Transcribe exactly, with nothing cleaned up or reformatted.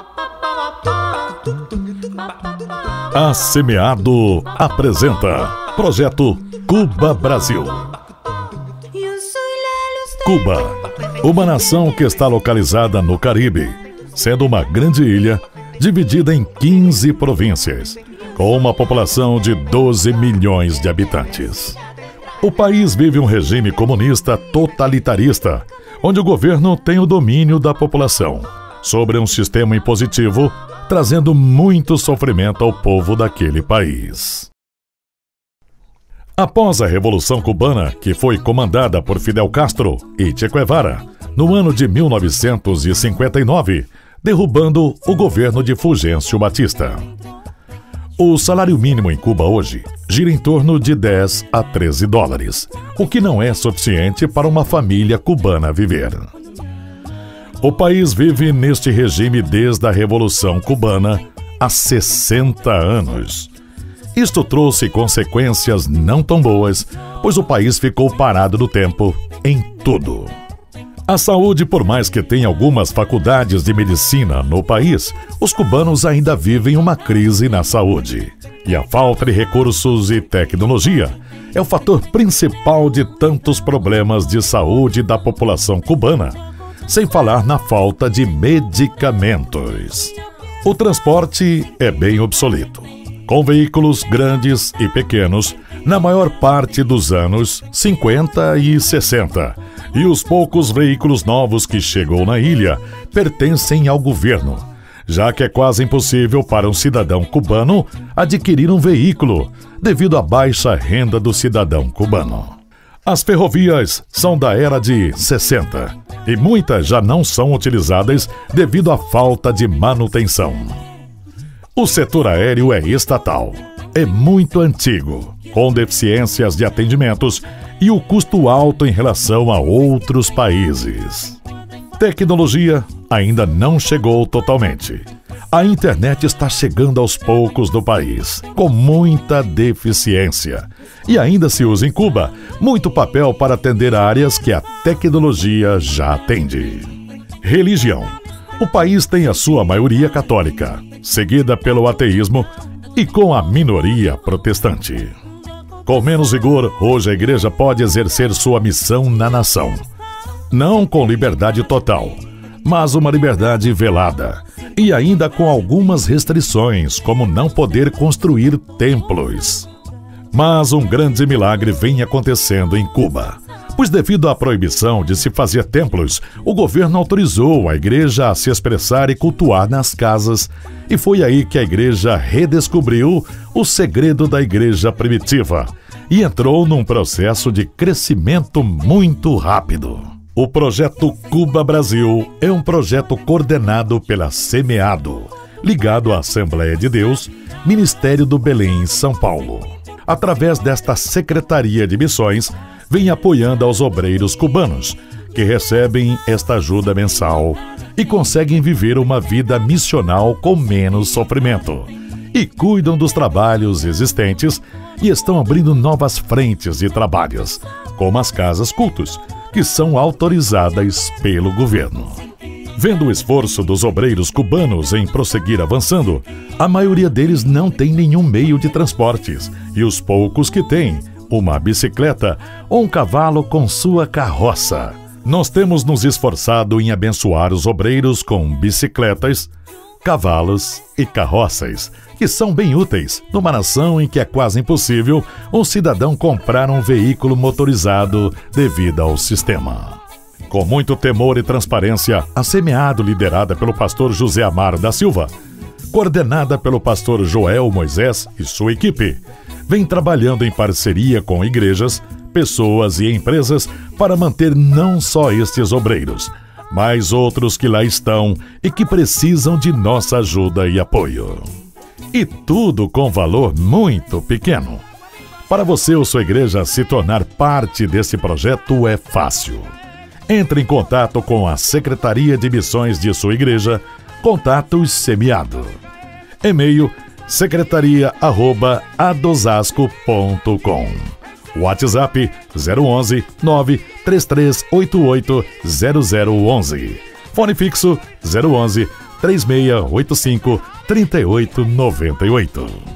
A Semeado apresenta Projeto Cuba Brasil. Cuba, uma nação que está localizada no Caribe, sendo uma grande ilha dividida em quinze províncias, com uma população de doze milhões de habitantes. O país vive um regime comunista totalitarista, onde o governo tem o domínio da população sobre um sistema impositivo, trazendo muito sofrimento ao povo daquele país. Após a Revolução Cubana, que foi comandada por Fidel Castro e Che Guevara, no ano de mil novecentos e cinquenta e nove, derrubando o governo de Fulgêncio Batista. O salário mínimo em Cuba hoje gira em torno de dez a treze dólares, o que não é suficiente para uma família cubana viver. O país vive neste regime desde a Revolução Cubana há sessenta anos. Isto trouxe consequências não tão boas, pois o país ficou parado no tempo em tudo. A saúde, por mais que tenha algumas faculdades de medicina no país, os cubanos ainda vivem uma crise na saúde. E a falta de recursos e tecnologia é o fator principal de tantos problemas de saúde da população cubana, sem falar na falta de medicamentos. O transporte é bem obsoleto, com veículos grandes e pequenos na maior parte dos anos cinquenta e sessenta, e os poucos veículos novos que chegou na ilha pertencem ao governo, já que é quase impossível para um cidadão cubano adquirir um veículo devido à baixa renda do cidadão cubano. As ferrovias são da era de sessenta e muitas já não são utilizadas devido à falta de manutenção. O setor aéreo é estatal, é muito antigo, com deficiências de atendimentos e o custo alto em relação a outros países. Tecnologia ainda não chegou totalmente. A internet está chegando aos poucos no país, com muita deficiência. E ainda se usa em Cuba muito papel para atender áreas que a tecnologia já atende. Religião. O país tem a sua maioria católica, seguida pelo ateísmo e com a minoria protestante. Com menos vigor, hoje a igreja pode exercer sua missão na nação. Não com liberdade total, mas uma liberdade velada. E ainda com algumas restrições, como não poder construir templos. Mas um grande milagre vem acontecendo em Cuba, pois devido à proibição de se fazer templos, o governo autorizou a igreja a se expressar e cultuar nas casas, e foi aí que a igreja redescobriu o segredo da igreja primitiva e entrou num processo de crescimento muito rápido. O projeto Cuba Brasil é um projeto coordenado pela Semeado, ligado à Assembleia de Deus, Ministério do Belém, São Paulo. Através desta Secretaria de Missões, vem apoiando aos obreiros cubanos, que recebem esta ajuda mensal e conseguem viver uma vida missional com menos sofrimento. E cuidam dos trabalhos existentes e estão abrindo novas frentes de trabalhos, como as casas cultos, que são autorizadas pelo governo. Vendo o esforço dos obreiros cubanos em prosseguir avançando, a maioria deles não tem nenhum meio de transportes, e os poucos que têm, uma bicicleta ou um cavalo com sua carroça. Nós temos nos esforçado em abençoar os obreiros com bicicletas, cavalos e carroças, que são bem úteis numa nação em que é quase impossível um cidadão comprar um veículo motorizado devido ao sistema. Com muito temor e transparência, a Semeado, liderada pelo pastor José Amaro da Silva, coordenada pelo pastor Joel Moisés e sua equipe, vem trabalhando em parceria com igrejas, pessoas e empresas para manter não só estes obreiros, mas outros que lá estão e que precisam de nossa ajuda e apoio. E tudo com valor muito pequeno. Para você ou sua igreja se tornar parte desse projeto é fácil. Entre em contato com a Secretaria de Missões de sua igreja, Contatos Semeado. E-mail secretaria arroba adosasco ponto com. WhatsApp zero onze nove três três oito oito zero zero onze. Fone fixo zero onze três seis oito cinco, três oito nove oito.